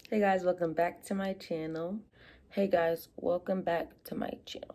Hey guys, welcome back to my channel. Hey guys, welcome back to my channel.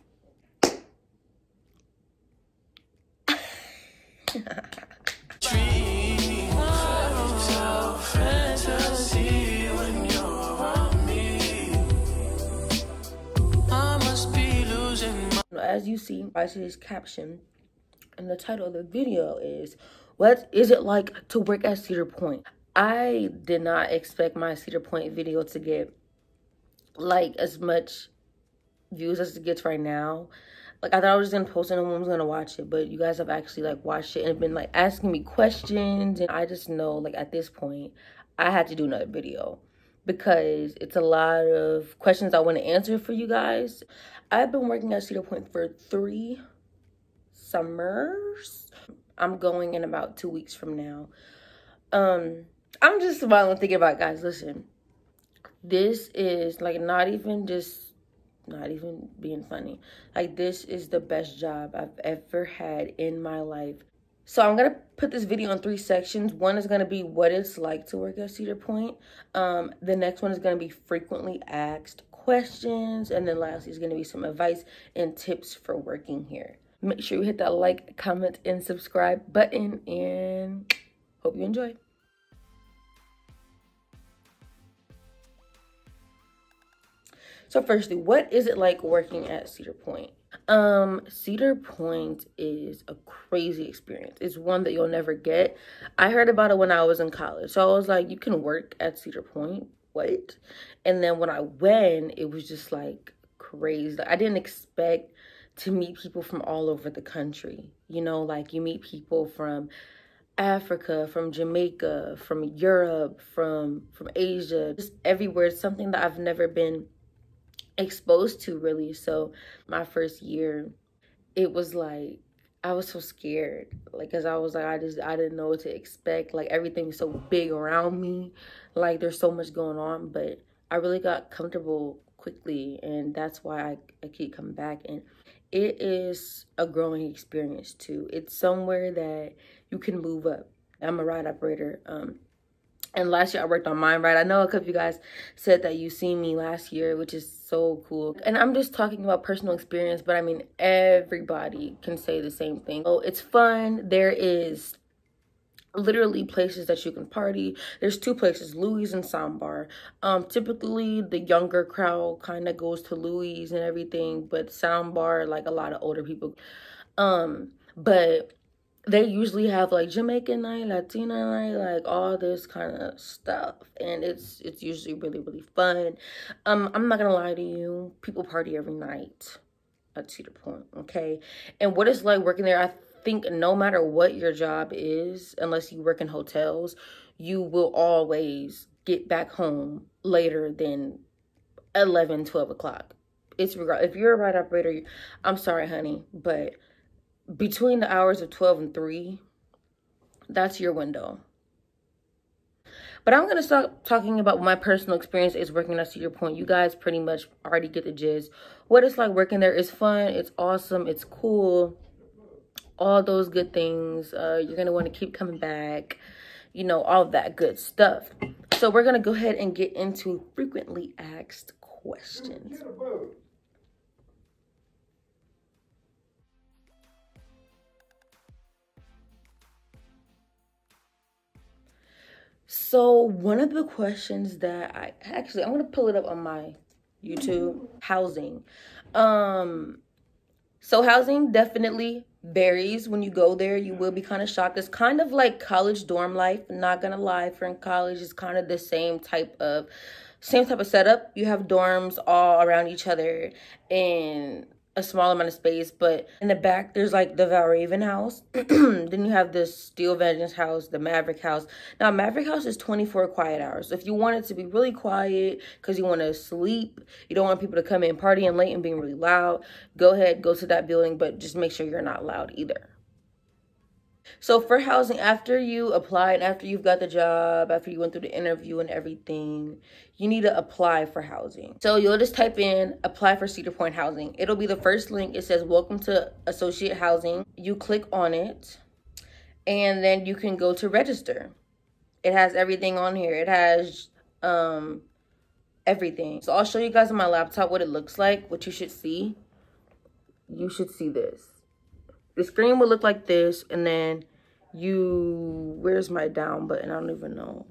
As you see, I see this caption, and the title of the video is, "What is it like to work at Cedar Point?" I did not expect my Cedar Point video to get like as much views as it gets right now. Like, I thought I was just gonna post it and no one was gonna watch it, but you guys have actually like watched it and been like asking me questions, and I just know like at this point I had to do another video because it's a lot of questions I want to answer for you guys. I've been working at Cedar Point for 3 summers. I'm going in about 2 weeks from now. I'm just smiling thinking about it, guys. Listen, this is like not even being funny. Like, this is the best job I've ever had in my life. So I'm gonna put this video in 3 sections. One is gonna be what it's like to work at Cedar Point. The next one is gonna be frequently asked questions, and then lastly is gonna be some advice and tips for working here. Make sure you hit that like, comment, and subscribe button, and hope you enjoy. So firstly, what is it like working at Cedar Point? Cedar Point is a crazy experience. It's one that you'll never get. I heard about it when I was in college. So I was like, you can work at Cedar Point? What? And then when I went, it was just like crazy. I didn't expect to meet people from all over the country. You know, like you meet people from Africa, from Jamaica, from Europe, from Asia, just everywhere. It's something that I've never been exposed to, really. So my first year, it was like I was so scared, like, because I was like, I didn't know what to expect. Like, everything's so big around me, like there's so much going on, but I really got comfortable quickly, and that's why I keep coming back. And it is a growing experience too. It's somewhere that you can move up. I'm a ride operator. And last year I worked on mine, right? I know a couple of you guys said that you seen me last year, which is so cool. And I'm just talking about personal experience, but I mean, everybody can say the same thing. Oh, it's fun. There is literally places that you can party. There's 2 places, Louis and Sambar. Typically the younger crowd kind of goes to Louis and everything, but Sambar, like a lot of older people. But they usually have like Jamaican night, Latina night, like all this kind of stuff, and it's usually really, really fun. I'm not gonna lie to you, people party every night at Cedar Point, okay? And what it's like working there, I think no matter what your job is, unless you work in hotels, you will always get back home later than 11, 12 o'clock. It's if you're a ride operator, I'm sorry, honey, but between the hours of 12 and 3, that's your window. But I'm going to start talking about my personal experience is working at Cedar Point. You guys pretty much already get the gist. What it's like working there is fun. It's awesome. It's cool. All those good things. You're going to want to keep coming back. You know, all of that good stuff. So we're going to go ahead and get into frequently asked questions. So one of the questions that I'm going to pull it up on my YouTube, housing. So housing definitely varies when you go there. You will be kind of shocked. It's kind of like college dorm life. Not going to lie, for in college, it's kind of the same type of setup. You have dorms all around each other and a small amount of space, but in the back there's like the Valraven house. Then you have the Steel Vengeance house, the Maverick house. Now Maverick house is 24 quiet hours. If you want it to be really quiet because you want to sleep, you don't want people to come in partying late and being really loud, go ahead, go to that building, but just make sure you're not loud either. So for housing, after you applied, after you've got the job, after you went through the interview and everything, you need to apply for housing. So you'll just type in apply for Cedar Point housing. It'll be the first link. It says welcome to associate housing. You click on it and then you can go to register. It has everything on here. It has everything. So I'll show you guys on my laptop what it looks like, what you should see. You should see this. The screen will look like this, and then where's my down button? I don't even know.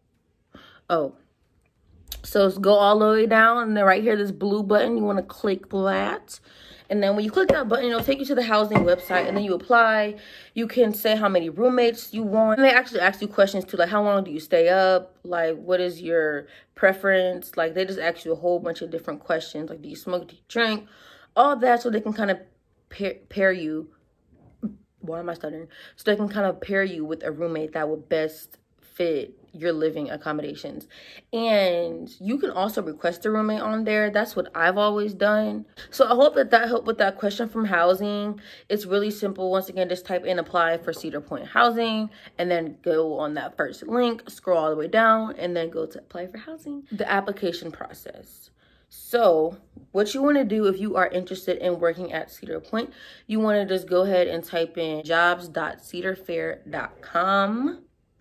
Oh, so go all the way down, and then right here, this blue button, you want to click that. And then when you click that button, it'll take you to the housing website, and then you apply. You can say how many roommates you want. And they actually ask you questions too, like how long do you stay up? Like, what is your preference? Like, they just ask you a whole bunch of different questions. Like, do you smoke, do you drink? All that, so they can kind of pair you. Why am I stuttering? So they can kind of pair you with a roommate that would best fit your living accommodations. And you can also request a roommate on there. That's what I've always done. So I hope that helped with that question from housing. It's really simple. Once again, just type in apply for Cedar Point housing, and then go on that first link, scroll all the way down, and then go to apply for housing. The application process. So what you want to do if you are interested in working at Cedar Point, you want to just go ahead and type in jobs.cedarfair.com.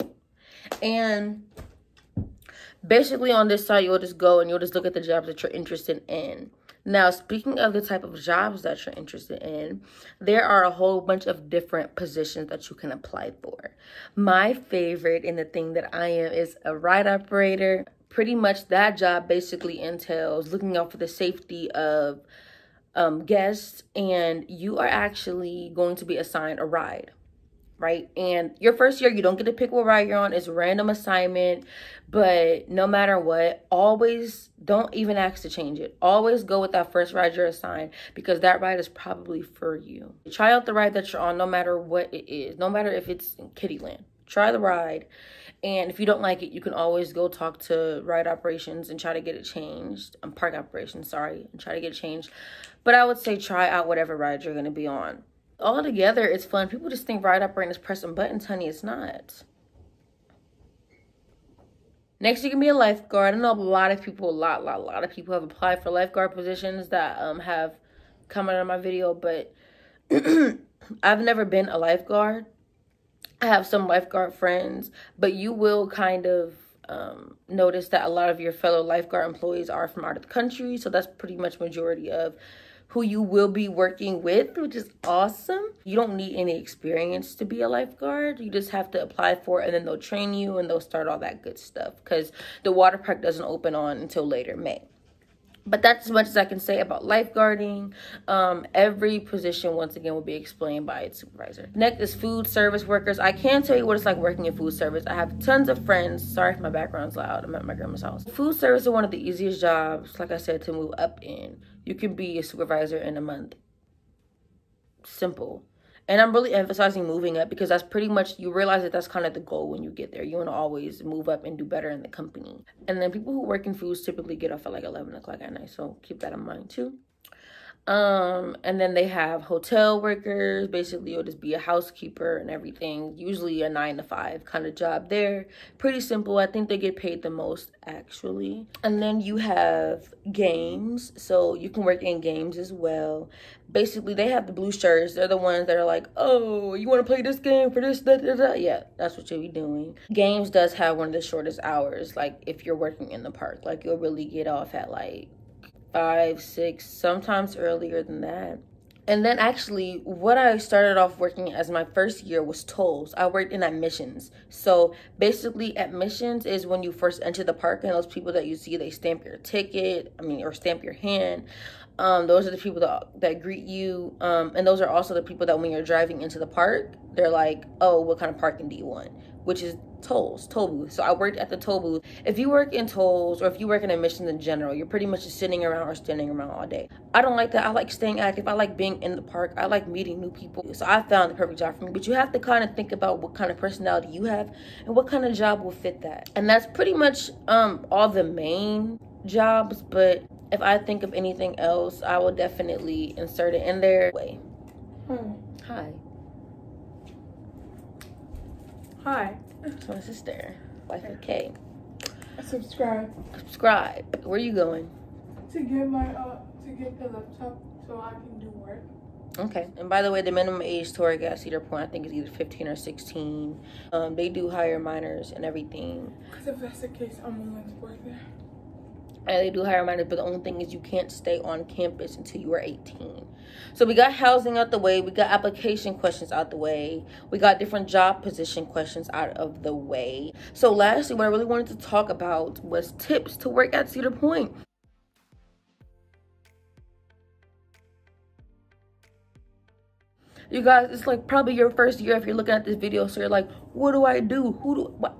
And basically on this site, you'll just go and you'll just look at the jobs that you're interested in. Now, speaking of the type of jobs that you're interested in, there are a whole bunch of different positions that you can apply for. My favorite and the thing that I am is a ride operator. Pretty much that job basically entails looking out for the safety of guests, and you are actually going to be assigned a ride. Right? And your first year, you don't get to pick what ride you're on. It's a random assignment. But no matter what, always don't even ask to change it. Always go with that first ride you're assigned, because that ride is probably for you. Try out the ride that you're on, no matter what it is. No matter if it's in Kittyland. Try the ride. And if you don't like it, you can always go talk to ride operations and try to get it changed. Park operations, sorry. And try to get it changed. But I would say try out whatever ride you're going to be on. All together, it's fun. People just think ride operating is pressing buttons, honey. It's not. Next, you can be a lifeguard. I know a lot of people, a lot of people have applied for lifeguard positions that have commented on my video, but I've never been a lifeguard. I have some lifeguard friends, but you will kind of notice that a lot of your fellow lifeguard employees are from out of the country, so that's pretty much majority of who you will be working with, which is awesome. You don't need any experience to be a lifeguard. You just have to apply for it, and then they'll train you and they'll start all that good stuff, because the water park doesn't open on until later May. But that's as much as I can say about lifeguarding. Every position, once again, will be explained by its supervisor. Next is food service workers. I can't tell you what it's like working in food service. I have tons of friends. Sorry if my background's loud. I'm at my grandma's house. Food service is one of the easiest jobs, like I said, to move up in. You can be a supervisor in a month. Simple. And I'm really emphasizing moving up, because that's pretty much, you realize that that's kind of the goal when you get there. You want to always move up and do better in the company. And then people who work in foods typically get off at like 11 o'clock at night. So keep that in mind too. And then they have hotel workers. Basically, you'll just be a housekeeper and everything. Usually a 9 to 5 kind of job there. Pretty simple. I think they get paid the most, actually. And then you have games. So you can work in games as well. Basically, they have the blue shirts. They're the ones that are like, oh, you want to play this game for this, da, da, da. Yeah, that's what you'll be doing. Games does have one of the shortest hours. Like, if you're working in the park, like, you'll really get off at like 5, 6, sometimes earlier than that. And then actually, what I started off working as my first year was tolls. I worked in admissions. So basically, admissions is when you first enter the park, and those people that you see, they stamp your ticket, or stamp your hand. Those are the people that greet you. And those are also the people that when you're driving into the park, they're like, oh, what kind of parking do you want? Which is toll booth. So I worked at the toll booth. If you work in tolls, or if you work in admissions in general, you're pretty much just sitting around or standing around all day. I don't like that. I like staying active. I like being in the park. I like meeting new people. So I found the perfect job for me. But you have to kind of think about what kind of personality you have and what kind of job will fit that. And that's pretty much all the main jobs. But if I think of anything else, I will definitely insert it in there. Wait. Hi. Hi. So my sister, wife of K. Subscribe. Where are you going? To get my to get the laptop so I can do work. Okay. And by the way, the minimum age to work at Cedar Point, I think, is either 15 or 16. They do hire minors and everything. Because if that's the case, I'm willing to work there. And they do hire minors, but the only thing is you can't stay on campus until you are 18. So we got housing out the way. We got application questions out the way. We got different job position questions out of the way. So lastly, what I really wanted to talk about was tips to work at Cedar Point. You guys, it's like probably your first year if you're looking at this video, so you're like, what do I do? What?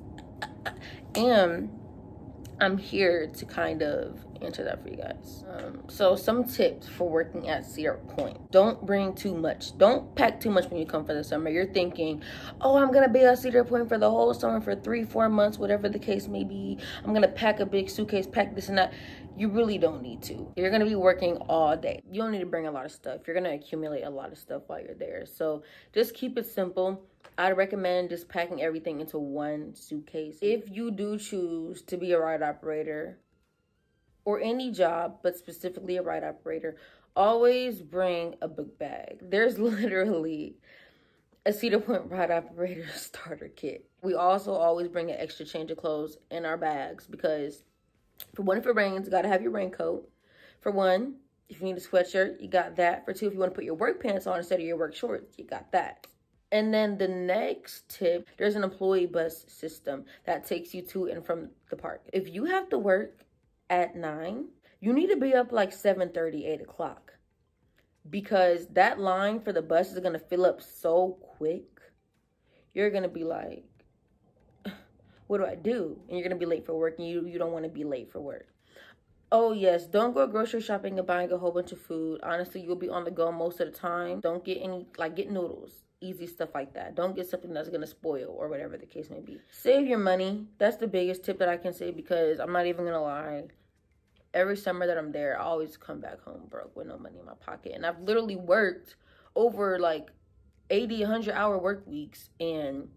And I'm here to kind of answer that for you guys. So some tips for working at Cedar Point. Don't bring too much. Don't pack too much when you come for the summer. You're thinking, oh, I'm gonna be at Cedar Point for the whole summer for 3-4 months, whatever the case may be. I'm gonna pack a big suitcase, pack this and that. You really don't need to. You're gonna be working all day. You don't need to bring a lot of stuff. You're gonna accumulate a lot of stuff while you're there. So just keep it simple. I'd recommend just packing everything into one suitcase. If you do choose to be a ride operator or any job, but specifically a ride operator, always bring a book bag. There's literally a Cedar Point ride operator starter kit. We also always bring an extra change of clothes in our bags because for one, if it rains, you gotta have your raincoat. For one, if you need a sweatshirt, you got that. For two, if you wanna put your work pants on instead of your work shorts, you got that. And then the next tip, there's an employee bus system that takes you to and from the park. If you have to work at 9, you need to be up like 7:30, 8 o'clock. Because that line for the bus is gonna fill up so quick. You're gonna be like, what do I do? And you're gonna be late for work and you don't wanna be late for work. Oh yes, don't go grocery shopping and buying a whole bunch of food. Honestly, you'll be on the go most of the time. Don't get any, get noodles. Easy stuff like that. Don't get something that's gonna spoil or whatever the case may be. Save your money. That's the biggest tip that I can say because I'm not even gonna lie. Every summer that I'm there, I always come back home broke with no money in my pocket. And I've literally worked over like 80, 100-hour work weeks and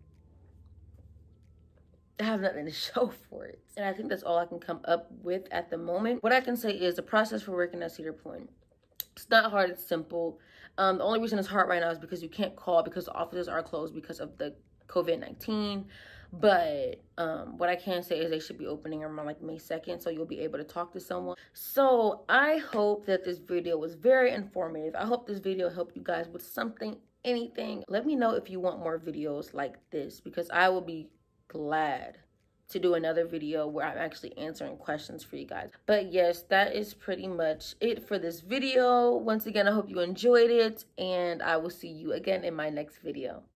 I have nothing to show for it. And I think that's all I can come up with at the moment. What I can say is the process for working at Cedar Point. It's not hard, it's simple. The only reason it's hard right now is because you can't call because the offices are closed because of the COVID-19. But what I can say is they should be opening around like May 2nd, so you'll be able to talk to someone. So I hope that this video was very informative. I hope this video helped you guys with something, anything. Let me know if you want more videos like this because I will be glad to do another video where I'm actually answering questions for you guys. But yes, that is pretty much it for this video. Once again, I hope you enjoyed it and I will see you again in my next video.